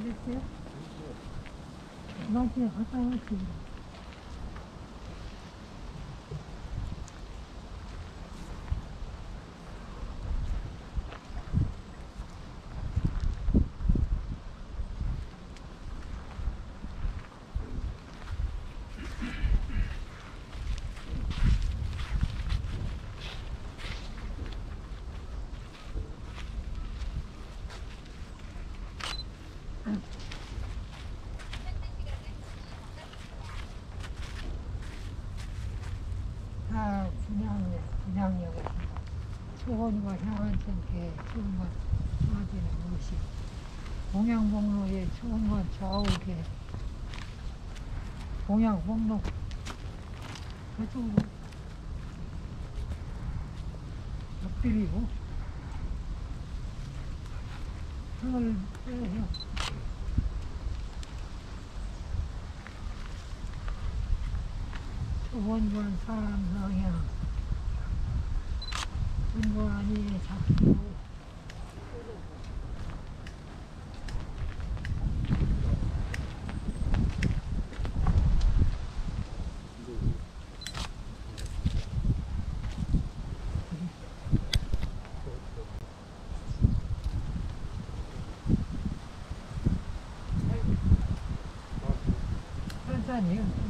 됐어요? 맞지? 갔다 왔지. 다 분양역에 초원과 향한천계 초원과 맞이는 무엇이 동양북로의 초원과 좌우계 동양북로 그쪽으로 엎드리고 그걸 빼서 초원과 사람 성향 근거안이 잡히고 천천히요.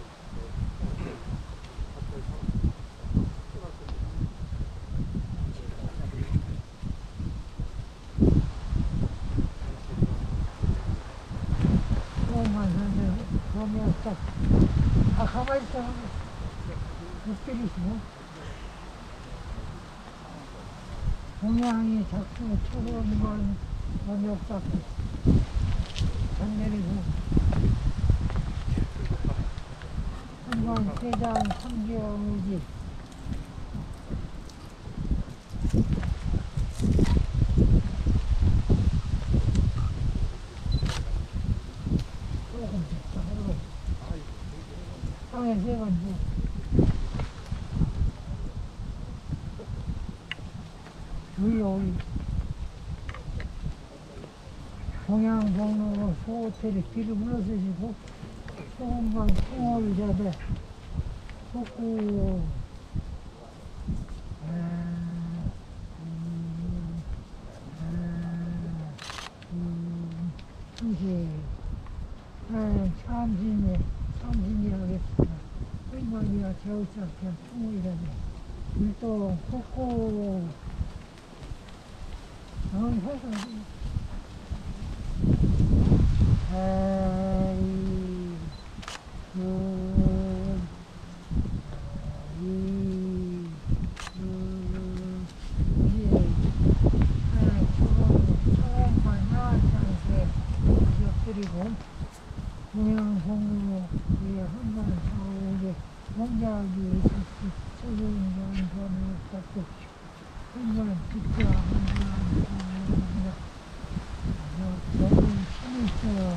그러면 딱, 가만히 있어. 못 때리시네. 동양이 자꾸 초보는 원역답고 안 내리고 한번 세장 3개월이지. 땅에 세 번째. 우리 동양북로 소호텔에 길을 물어서시고 소원강 통화를 잡아 속구 참신이라겠습니다. 할머니가 겨우짝한 통일이라네. 일도 속구 해서 그리고 동양북로 한번 좌우에 원작이 있었지 적용이 전을 갖고 한번 듣자 한번 너무 힘이 있어요.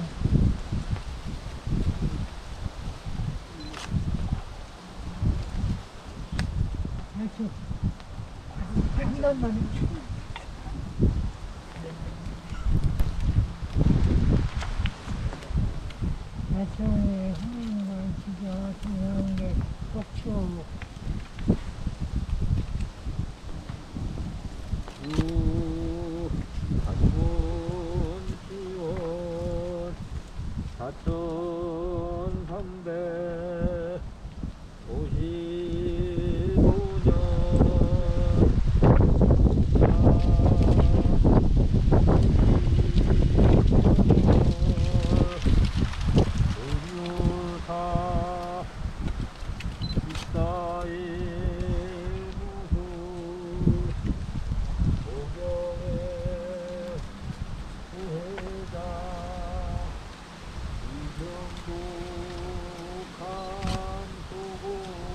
이렇게 한 번만 나중에 하나님과 진짜 중요한 게 속초 사천 355년 우유사 이사의 무수 오경의 후회자 감소고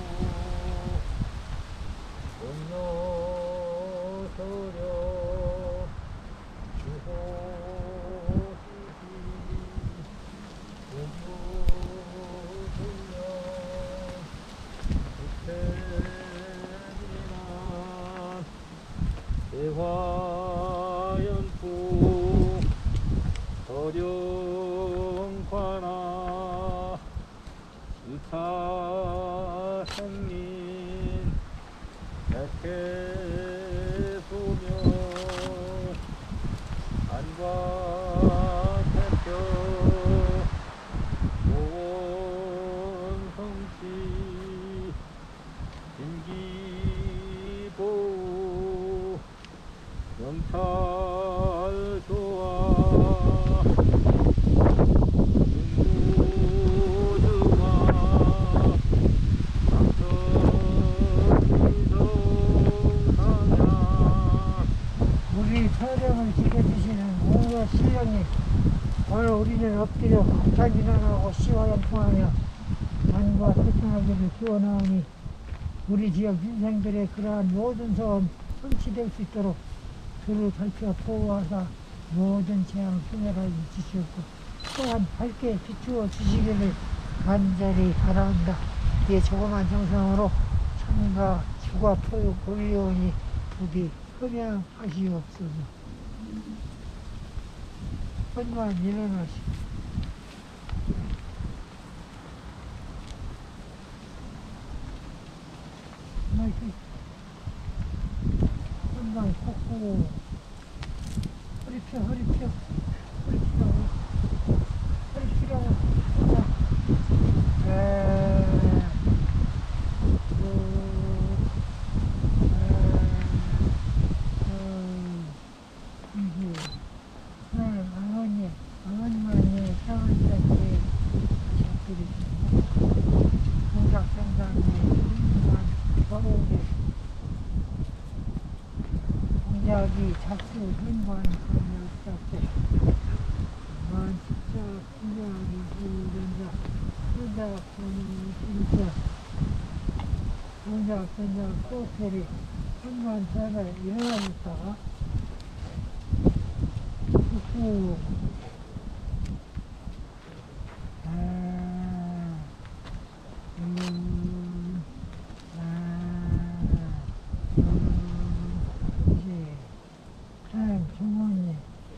공여서려 주호시기 공유소년 국태민한 대화연풍 어령관아 의사생민 백해소명 안과대표 오원성씨 김기보 명찰조와 윤무증아 당천미성상야 우리 서령을 지켜주시는 모든 신령님, 오늘 우리는 엎드려 감사진환하고 시화연통하며 안과 태평하기를 기원하오니 우리 지역 인생들의 그러한 모든 소원 성취될 수 있도록 주를 살펴 보호하사 모든 재앙을 소멸하여 주시옵고 또한 밝게 비추어 주시기를 간절히 바라온다. 이 조그만 정성으로 참가 주가 토육 올리오니 부디 흠양하시옵소서. 헌만 일어나시오. 한방 걷고 허리 펴 허리 펴 허리 펴 허리 펴라고 아버님만이 사원자께 부탁드리겠습니다. 공작생장의 훌륭한 서울에 공작이 작수 훌륭한 그런 작수 만 진짜 공작이 부른자 공작 본인이 진짜 공작 전작 소설이 훌륭한 사람을 일어나셨다가 후 이제 하나님 주모님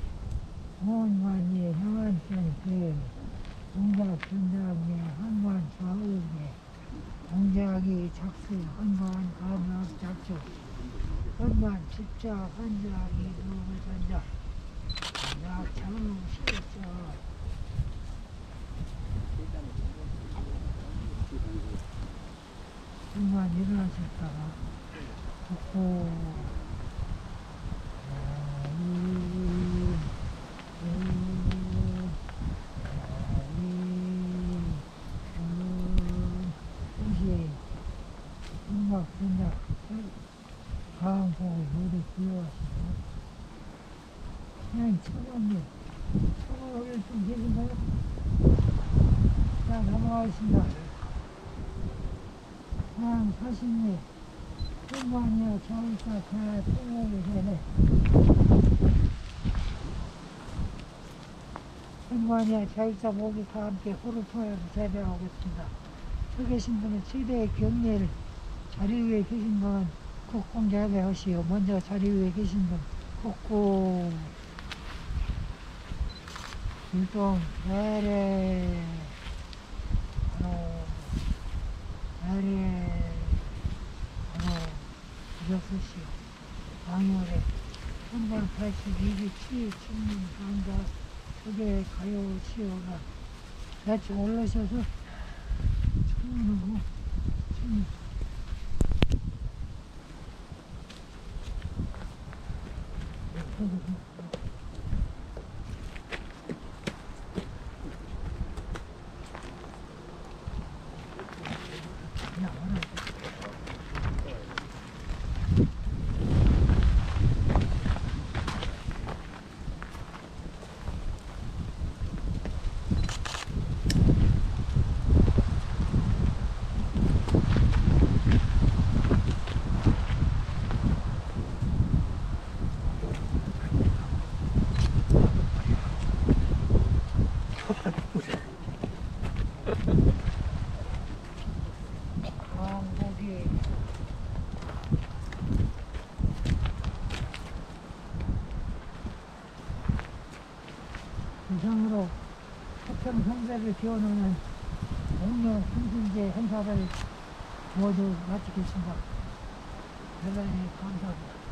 부모님이 형한테 그 공작 전작에 한관 좌우에 공작이 작수 한관 가면 작수 한관 십자 한작이 누구 전작 약창 시죠. 순간 일어나셨다가 걷고 이제 생각 강보고 요리 불러왔습니다. 그냥 청원님 청원을 좀 계신가요? 자 넘어가겠습니다. 그냥 사신님 풍만이야 자울사 다 통역을 해내 풍만이야 자울사 모기과 함께 호를 통해서 재배하겠습니다. 서 계신 분은 최대의 경례를 자리 위에 계신 분은 국공 재배하시오. 먼저 자리 위에 계신 분 국공 일동 내래 내래 부적수시오. 방열에 382기 치유충민 강자 속에 가요 치요가 같이 올라셔서 청문하고 강복이 부상 이상으로 태평 형제를 기원하는 공룡 hun신제 행사를 모두 마치겠습니다. 대단히 감사합니다.